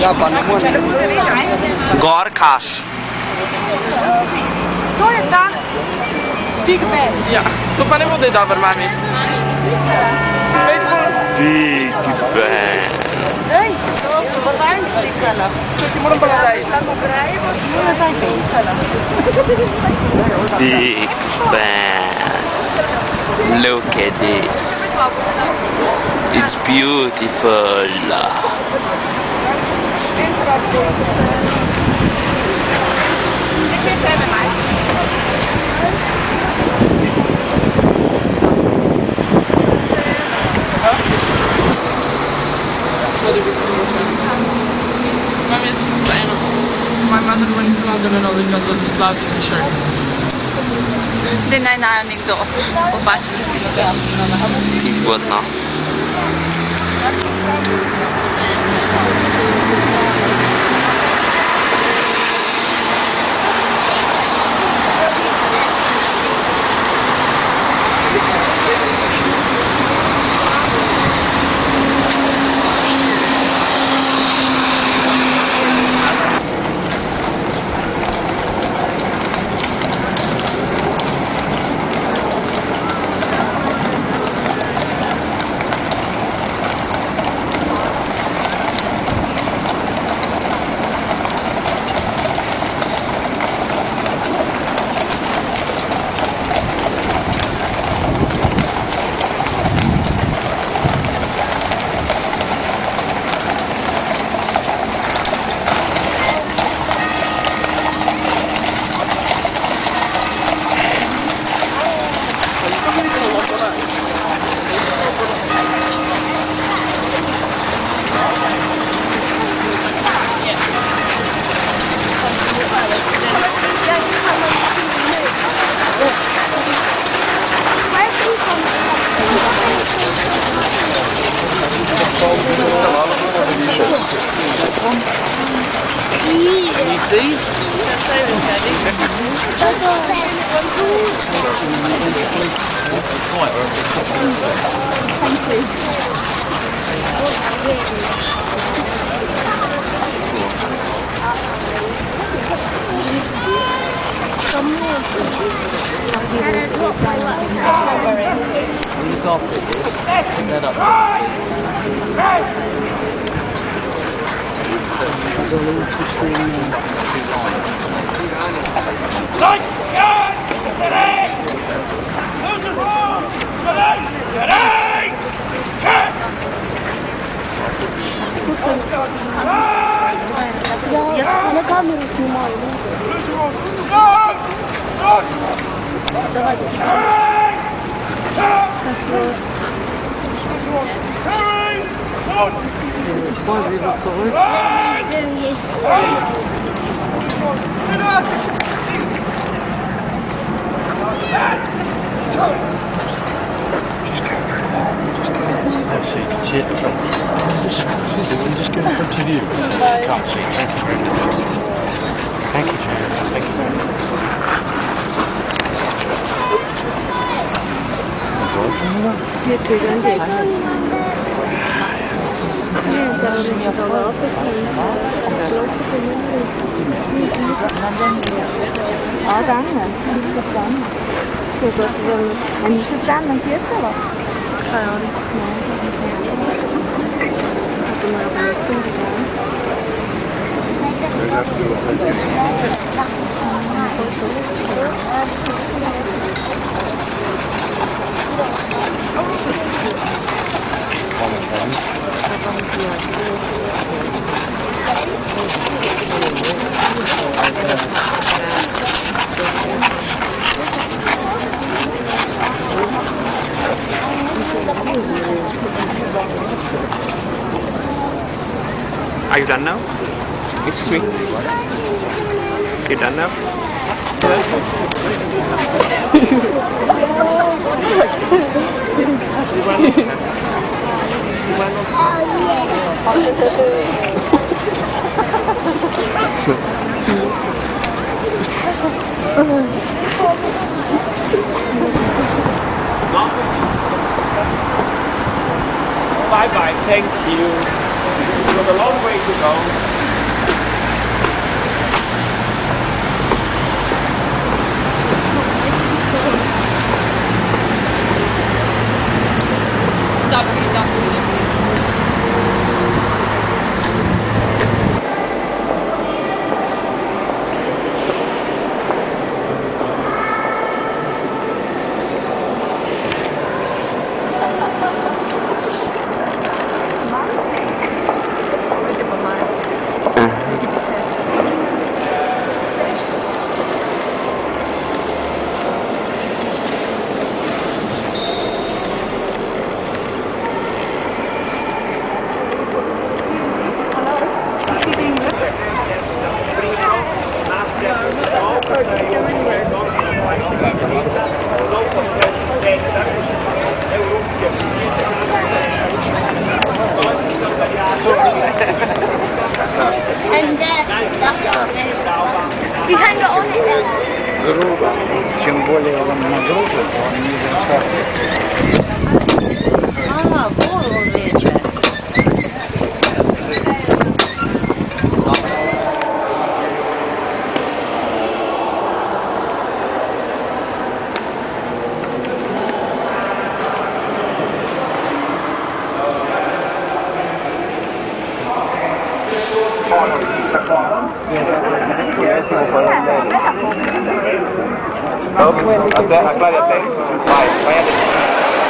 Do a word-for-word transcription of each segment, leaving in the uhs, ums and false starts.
Gorkaš. To je ta Big Ben. Ja, to pa ne bo, da je dober, mami. Big Ben. Ej, bo tam slikala. Čakaj, moram pa nazaj. Moram nazaj slikala. Big Ben. Look at this. It's beautiful. My mother went to London and all they got was this lousy t-shirt. Hindi na narinig do. O basket. What now? Can you see? Я на камеру снимаю. Давайте. So you can see it from just, just go in front of you so you can't see. Thank you very much. Thank you, Sharon. Thank you very much. Ja, danke. Det är gott som en tjugofem, en fjärde va? Ja, det Are you done now? Excuse me. You done now? Bye bye, thank you. We've got a long way to go. And then, you can go on it then. Грубо. Чем более он нагружен, он не зашагивает. А, голову вечер. Up, até, a Cláudia até vai, vai até.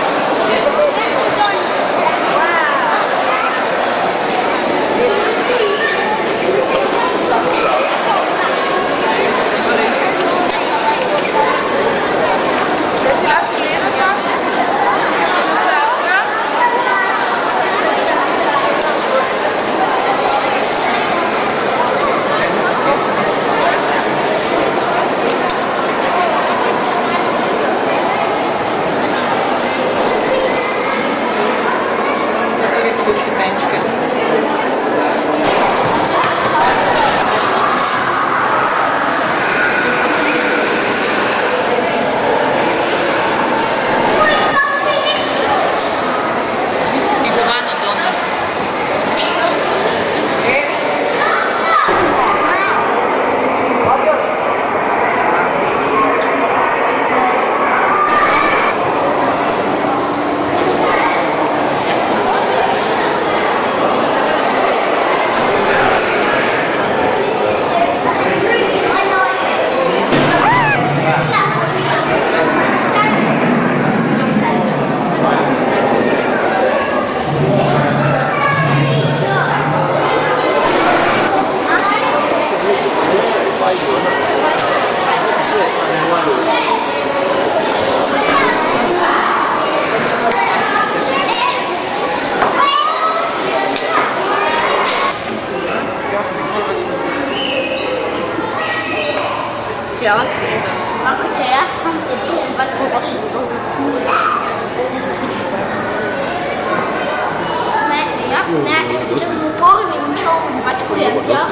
Ako će ja sam te bijem vatko vašu. Ne, ja ne, če smo polovim čovom vatko ja.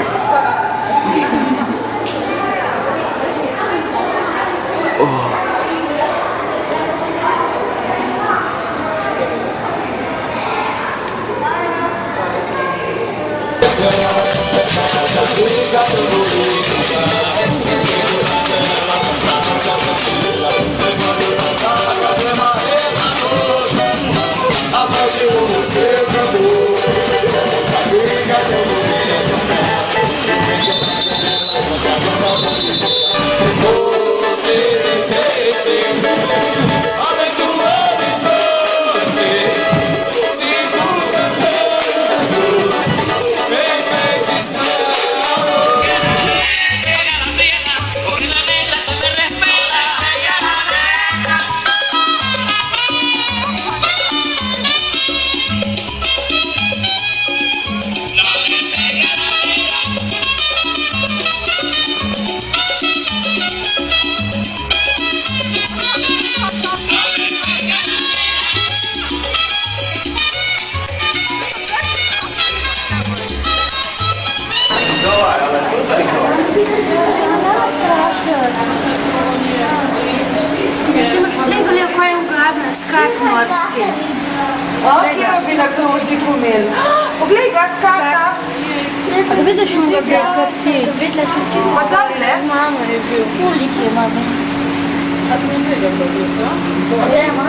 Nego li koja je uglavna skat morski. Ovdje bi na kružniku imeli. Poglej ga skata. A da vidiš mu ga kao psi. Pa da li ne? Mama je bio. Ful ih je mama. A ti ne vidim da bio to? Nema.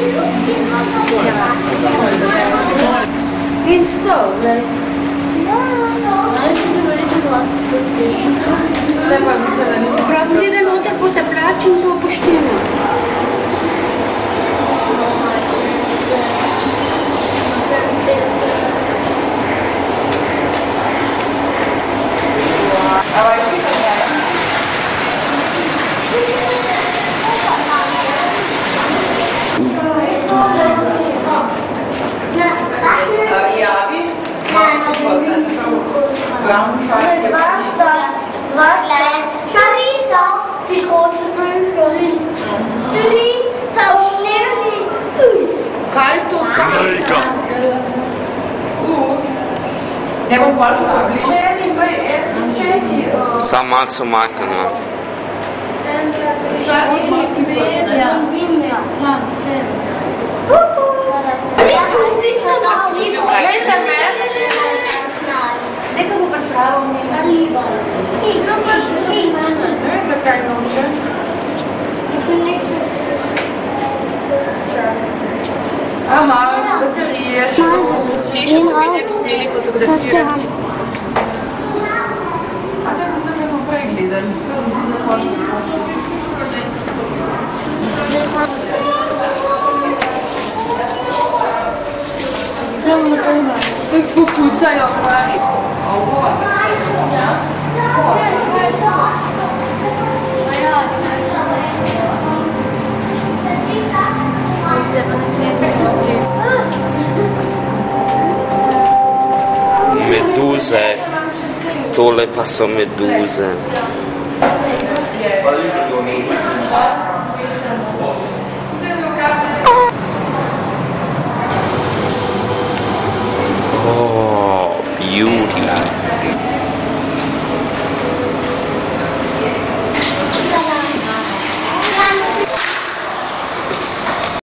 In sto, gledaj. Ne pa mislim da niče. Prav pride noter po te plači in to pošteno. Javi, malo ko se spravo. Glavno Was sonst? Was denn? Marisa! Mega! Ne bom bolj približeni, pa je en šeti. Sam malce umaknemo. Glejte me. Nekaj bo pripravil nekaj. Ne vem, zakaj noče. Aha, baterije še. Slišim, kako bi nek smeli fotografirati. A da smo prej gledali. Kako kucajo, pravi. Meduze. Tole pa so meduze. Hvala.